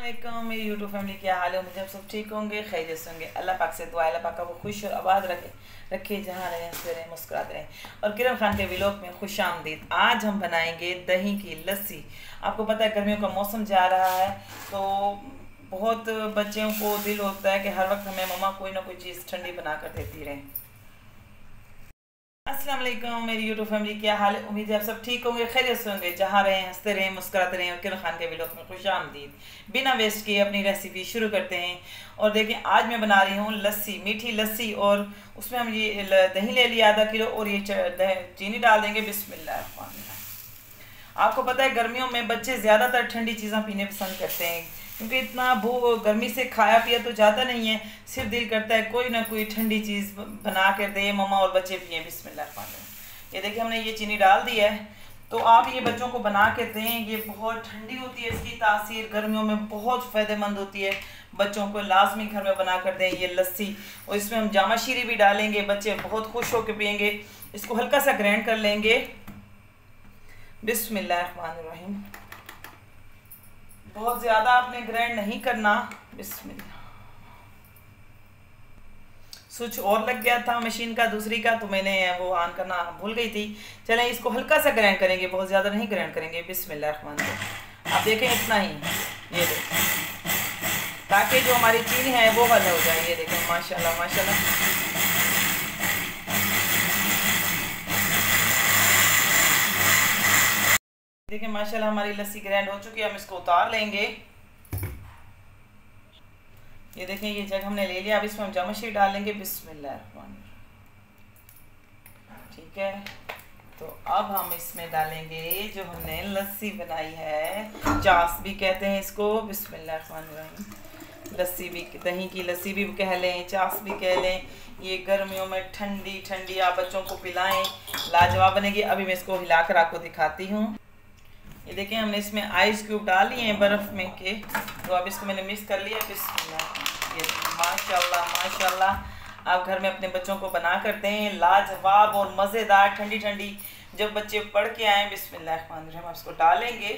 वालेकुम मेरी YouTube family, क्या हाल है। उम्मीद है आप सब ठीक होंगे, खैरियत से होंगे। अल्लाह पाक से दुआ, अल्लाह पाक को खुश और आबाद रखे जहाँ रहें, हंसते रहें, मुस्कुराते रहें। और किरण खान के व्लॉग में खुश आमदीद। आज हम बनाएंगे दही की लस्सी। आपको पता है गर्मियों का मौसम जा रहा है, तो बहुत बच्चों को दिल होता है कि हर वक्त हमें मम्मा कोई ना कोई चीज़ ठंडी बना कर देती रहे। अस्सलाम वालेकुम मेरी यूट्यूब फैमिली, क्या हाल है। उम्मीद है आप सब ठीक होंगे, खैरियत से होंगे, जहाँ रहें, हंसते रहें, मुस्कुराते रहें। और किरण खान के व्लॉग में खुश आमदीद। बिना वेस्ट किए अपनी रेसिपी शुरू करते हैं। और देखें, आज मैं बना रही हूँ लस्सी, मीठी लस्सी। और उसमें हम ये दही ले लिया आधा किलो, और ये चीनी डाल देंगे। बिस्मिल्लाह। आपको पता है गर्मियों में बच्चे ज़्यादातर ठंडी चीज़ें पीने पसंद करते हैं, क्योंकि इतना गर्मी से खाया पिया तो ज़्यादा नहीं है। सिर्फ दिल करता है कोई ना कोई ठंडी चीज़ बना कर दे मम्मा और बच्चे पिए। बिस्मिल्लाह। ये देखिए, हमने ये चीनी डाल दी है। तो आप ये बच्चों को बना के दें, ये बहुत ठंडी होती है, इसकी तासीर गर्मियों में बहुत फ़ायदेमंद होती है। बच्चों को लाजमी घर में बना कर दें ये लस्सी। और इसमें हम जामा शीरी भी डालेंगे, बच्चे बहुत खुश होकर पियेंगे। इसको हल्का सा ग्राइंड कर लेंगे। बिस्मिल्लाहिर्रहमानिर्रहीम। बहुत ज़्यादा आपने ग्राइंड नहीं करना। बिस्मिल्लाह। स्विच और लग गया था मशीन का दूसरी का, तो मैंने वो ऑन करना भूल गई थी। चलें, इसको हल्का सा ग्राइंड करेंगे, बहुत ज़्यादा नहीं ग्राइंड करेंगे। बिस्मिल्लाहिर्रहमानिर्रहीम। आप देखें इतना ही, ये देखें, ताकि जो हमारी चीनी है वो हल हो जाए। ये देखें, माशाल्लाह माशाल्लाह। देखिए माशाल्लाह हमारी लस्सी ग्राइंड हो चुकी है। हम इसको उतार लेंगे। ये देखें, ये जग हमने ले लिया। अब इसमें हम जामा शीरी डाल लेंगे। बिस्मिल्लाह। ठीक है, तो अब हम इसमें डालेंगे जो हमने लस्सी बनाई है, चास भी कहते हैं इसको। बिस्मिल्लाह। लस्सी भी, दही की लस्सी भी कह लें, चास भी कह लें। ये गर्मियों में ठंडी ठंडी आप बच्चों को पिलाएं, लाजवाब बनेगी। अभी मैं इसको हिलाकर आपको दिखाती हूँ। ये देखें, हमने इसमें आइस क्यूब डाल लिए हैं बर्फ़ में के, तो अब इसको मैंने मिक्स कर लिया। बिस्मिल्लाह। ये माशाल्लाह माशाल्लाह। आप घर में अपने बच्चों को बना कर दें, लाजवाब और मज़ेदार ठंडी ठंडी। जब बच्चे पढ़ के आएँ, बिस्मिल्लाह हम इसको डालेंगे।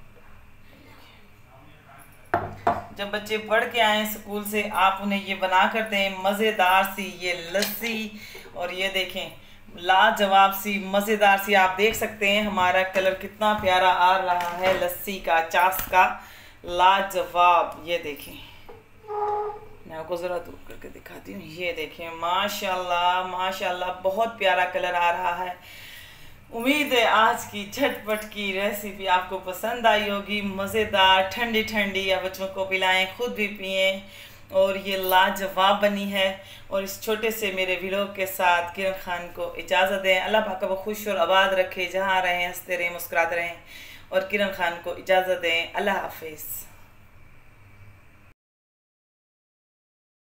जब बच्चे पढ़ के आएँ स्कूल से, आप उन्हें ये बना कर दें, मज़ेदार सी ये लस्सी। और ये देखें, लाजवाब सी मज़ेदार सी। आप देख सकते हैं हमारा कलर कितना प्यारा आ रहा है लस्सी का, चास का, लाजवाब। ये देखें, मैं आपको ज़रा दूर करके दिखाती हूँ। ये देखें, माशाल्लाह माशाल्लाह, बहुत प्यारा कलर आ रहा है। उम्मीद है आज की झटपट की रेसिपी आपको पसंद आई होगी। मज़ेदार ठंडी ठंडी, या बच्चों को पिलाएं, खुद भी पिएँ। और ये लाजवाब बनी है। और इस छोटे से मेरे व्लॉग के साथ किरण खान को इजाज़त दें। अल्लाह पाक को खुश और आबाद रखे, जहाँ रहें, हंसते रहें, मुस्कुराते रहें। और किरण खान को इजाज़त दें। अल्लाह हाफिज़।